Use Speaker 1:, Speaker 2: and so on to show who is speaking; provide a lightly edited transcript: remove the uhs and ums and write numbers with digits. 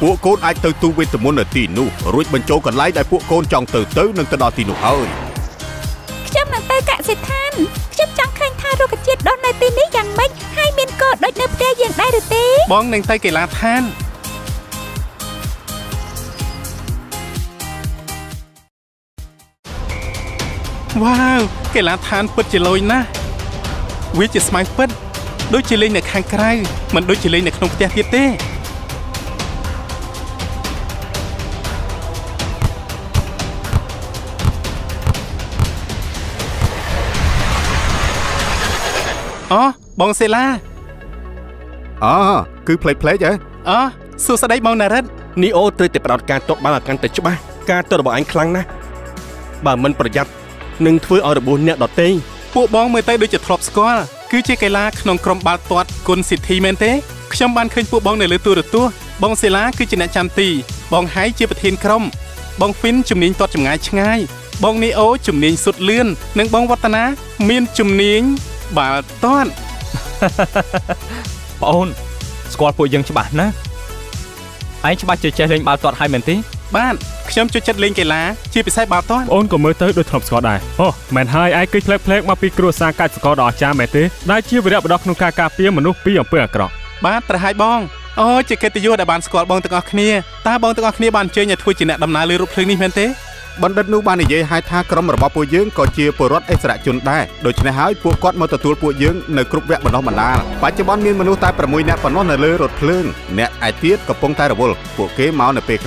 Speaker 1: ពួកកូនអាចទៅទូវេទមន្តនៅទីនោះរួចបញ្ចូលកន្លែងដែលពួកកូនចង់ទៅនឹងទៅដល់ទីនោះហើយ
Speaker 2: ខ្ញុំនឹងទៅកសិដ្ឋានខ្ញុំចង់ឃើញថារុក្ខជាតិដុះនៅទីនេះយ៉ាងម៉េចហើយមានគោដូចនៅផ្ទះយើងដែរឬទេ
Speaker 3: បងនឹងទៅកីឡាដ្ឋានវ៉ាវកីឡាដ្ឋានពិតជាលយណាស់វាជាស្មៅពិតដូចជាលេងនៅខាងក្រៅមិនដូចជាលេងនៅក្នុងផ្ទះទៀតទេអូបងសេឡា
Speaker 1: គឺផ្លេចហ៎
Speaker 3: សួស្ដីបងណារិត
Speaker 4: នីអូត្រូវតែផ្ដោតការទប់បានឲ្យកាន់តែច្បាស់ការទប់របស់អញខ្លាំងណាស់បើមិនប្រយ័ត្ននឹងធ្វើឲ្យរបួសអ្នកដទៃ
Speaker 3: ពួកបងមើលទៅដូចជាធ្លាប់ស្គាល់គឺជាកីឡាក្នុងក្រុមបាល់ទាត់គុណសិទ្ធីមែនទេខ្ញុំបានឃើញពួកបងនៅលើទូរទស្សន៍បងសេឡាគឺជាអ្នកចាំទីបងហៃជាប្រធានក្រុមបងហ្វីនជំនាញទាត់ចម្ងាយឆ្ងាយបងនីអូជំនាញសុតលឿននិងបងវឌ្ឍនាមានជំនាញបាល់ទាត់
Speaker 5: បងអូនស្គាល់ពួកយើងច្បាស់ណាឯងច្បាស់ចេះលេងបាល់ទាត់ហើយមែនទេ
Speaker 3: បាទខ្ញុំចូលចិត្តលេងកីឡាជាពិសេសបាល់ទាត់
Speaker 6: អូនក៏មើលទៅដូចធ្លាប់ស្គាល់ដែរអូមែនហើយឯងគឺផ្លែកមកពីគ្រួសារកាច់សកលដ៏អស្ចារ្យមែនទេដែលជាវីរបុរសក្នុងការការពារមនុស្សពីអំពើអាក្រក់
Speaker 3: បាទប្រហែលបងអូជាកិត្តិយសដែលបានស្គាល់បងទាំងអស់គ្នាតើបងទាំងអស់គ្នាបានអញ្ជើញឲ្យធ្វើជាអ្នកដំណើរលើរថភ្លើងនេះមែនទេ
Speaker 1: បណ្ឌិតនោះបាននិយាយឲ្យថាក្រុមរបស់ពួកយើងក៏ជាពលរដ្ឋអិសរាជជនដែរដូច្នេះហើយពួកគាត់មកទទួលពួកយើងនៅគ្រប់វគ្គបណ្ដុះបណ្ដាលបច្ចុប្បន្នមានមនុស្សតែ6នាក់ប៉ុណ្ណោះនៅលើរថភ្លើងអ្នកឯទៀតកំពុងតែរវល់ពួកគេមកនៅពេល